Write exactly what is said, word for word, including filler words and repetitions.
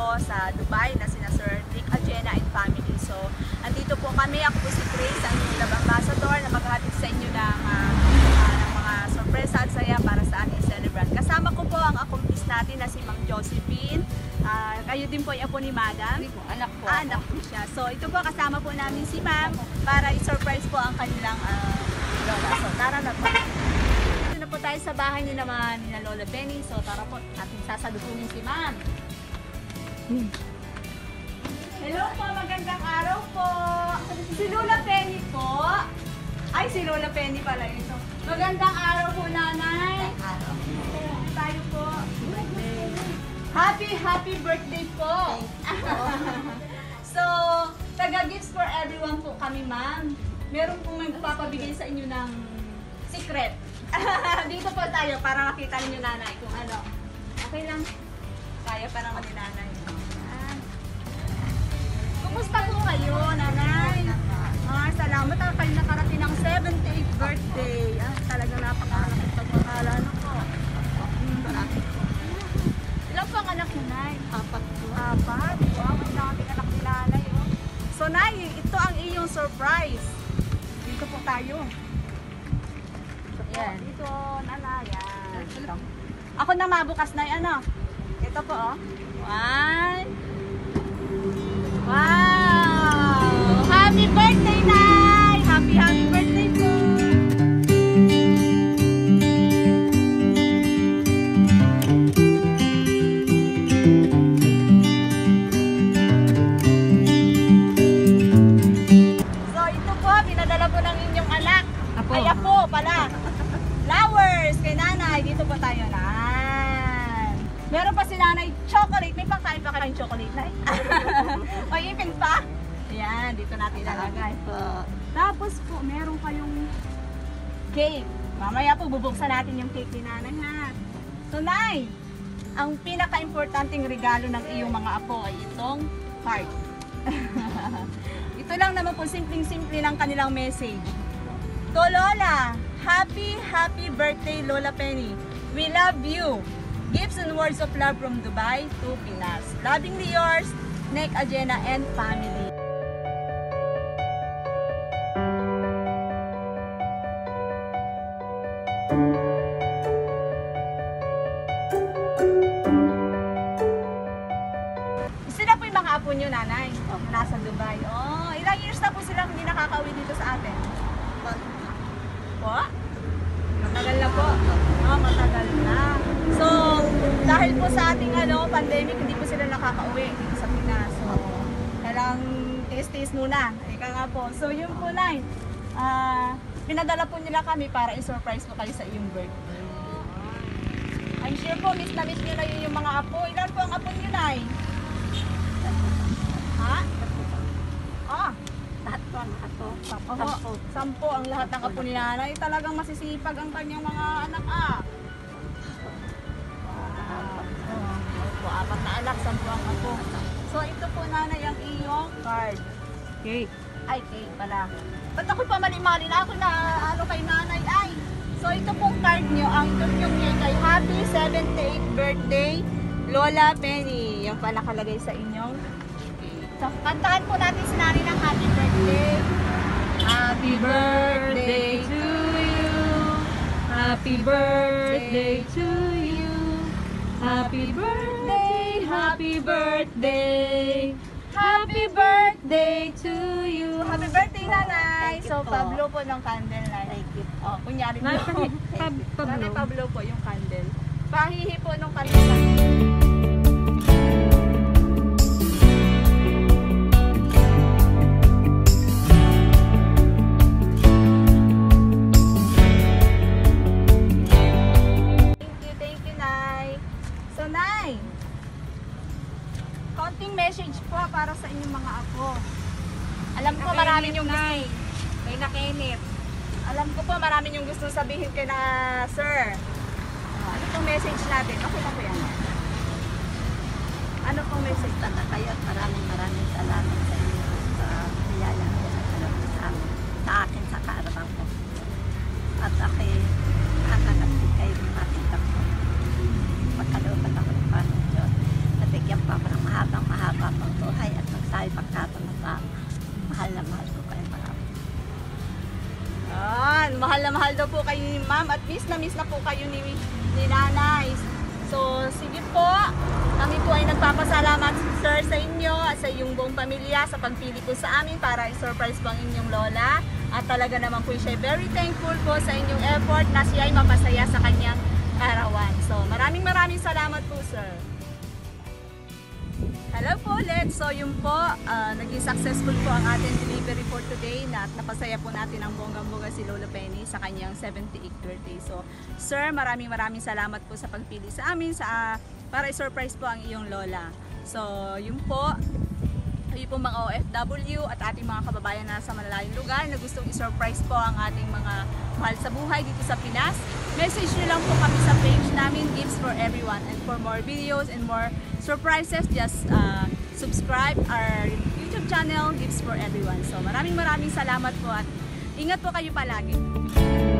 ko sa Dubai na sina Sir Nick, Agena and family. So, andito po kami. Ako po si Grace, ang inyong love ambassador na maghahatid sa inyo ng, uh, uh, ng mga sorpresa at saya para sa ating celebrant. Kasama ko po ang accomplice natin na si Ma'am Josephine. Uh, kayo din po ay apo ni Madam. Anak po. Ah, anak po siya. So, ito po kasama po namin si Ma'am para i-surprise po ang kanilang uh, lola. So, tara na po. Dito na po tayo sa bahay niyo naman ni Lola Penny. So, tara po. Ating sasalubungin si Ma'am. Hmm. Hello po, magandang araw po. Si Lola Penny po. Ay, si Lola Penny pala ito. Magandang araw po, Nanay. Tayo po. Happy, happy birthday po! So, taga-gifts for everyone po kami, ma'am. Meron pong magpapabigay sa inyo ng secret. Dito po tayo para makita ninyo, Nanay, kung ano. Okay lang. Kaya pa naman ni Nanay. Kumusta po kayo, Nanay? Ah, salamat na kayo nakarating ng seventy-eighth birthday. Ah, talagang napakalaki pagpakalan ako. Ilan po ang anak mo, Nay? Apat po. Apat? Wow, may daming anak ni Nanay. Oh. So, Nay, ito ang iyong surprise. Dito po tayo. Yan. Dito, Nanay. Yan. Ito. Ako na mabukas, Nay. Ano? Ito po, oh. One. Wow! Happy birthday, Nay! Happy, happy birthday po! Ay, apo pala. Flowers kay Nanay. Dito po tayo na. Meron pa si Nanay chocolate. May pangkain pa kayong chocolate, Nay? O, ipin pa? Ayan, dito natin lalagay po. Tapos po, meron kayong cake. Mamaya po, bubuksan natin yung cake ni Nanay, ha? So, Nay, ang pinaka-importanting regalo ng iyong mga apo ay itong card. Ito lang naman po, simpleng-simple ng kanilang message. To Lola, happy, happy birthday, Lola Penny. We love you. Gifts and words of love from Dubai to Pinas. Lovingly yours, Nick, Agena, and family. Sila po yung mga apo nyo, Nanay, oh, nasa Dubai. Oh, ilang years na po silang hindi nakakauwi dito sa atin? Po? Matagal na po. Ah, matagal na. So, dahil po sa ating ano, pandemic, hindi po sila nakakauwi dito sa Pinas. So, kailang tiis-tiis muna. Ika nga po. So, yun po, Nay. Ah, pinadala po nila kami para i-surprise po kayo sa iyong birthday. I'm sure po, miss na miss nyo na yun yung mga apo. Ilan po ang apo nyo, Nay? Ha? Ah. Lahat po ang apo. Sampo. Sampo ang lahat ng apo ni Nanay. Talagang masisipag ang kanyang mga anak, ah. Wow. Oh, apat na anak, sampo ang apo. So, ito po, Nanay, ang iyong card. Cake. Ay, cake pala. Ba't ako pa mali-mali na ako na ano kay Nanay? Ay. So, ito pong card nyo. Ang ito yung cake ay Happy seventy-eighth Birthday, Lola Penny. Yung pa nakalagay sa inyong cake. So, kantahan po natin si Nanay ng happy birthday. Happy birthday to you. Happy birthday to you. Happy birthday, happy birthday. Happy birthday to you. Happy birthday, Nanay. So, Pablo po ng candle, Nanay. Oh, kunyari mo. Nanay Pablo po yung candle. Pahihi po ng candle. Message po para sa inyong mga apo. Alam ko maraming yung gusto. Kay na Kenneth. Alam ko po maraming yung gusto sabihin kay na Sir. Ano pong message natin? Okay na po yan. Ano pong message? Tanda kayo at maraming maraming salamat sa inyo sa biyaya na pinagkalap sa amin. Sa akin sa kaarawan ko. At ako nakakasig kayo ng makita ko. Pagkalooban ako ng Panginoon Diyos. Nabigyan pa ako ng mahabang nagpapasalamat sir sa inyo at sa iyong buong pamilya sa pagpili po sa amin para i-surprise po ang inyong lola. At talaga naman po siya very thankful po sa inyong effort na siya ay mapasaya sa kanyang arawan. So maraming maraming salamat po sir. Hello po ulit. So yun po, uh, naging successful po ang ating delivery for today na napasaya po natin ang bonggang-bongga si Lola Penny sa kanyang seventy-eighth birthday. So sir, maraming maraming salamat po sa pagpili sa amin sa, uh, para i-surprise po ang iyong lola. So yun po, kayo po mga O F W at ating mga kababayan na sa malalayong lugar na gustong i-surprise po ang ating mga mahal sa buhay dito sa Pinas, message nyo lang po kami sa page namin, Gifts for Everyone. And for more videos and more surprises, just uh, subscribe our YouTube channel, Gifts for Everyone. So maraming maraming salamat po at ingat po kayo palagi.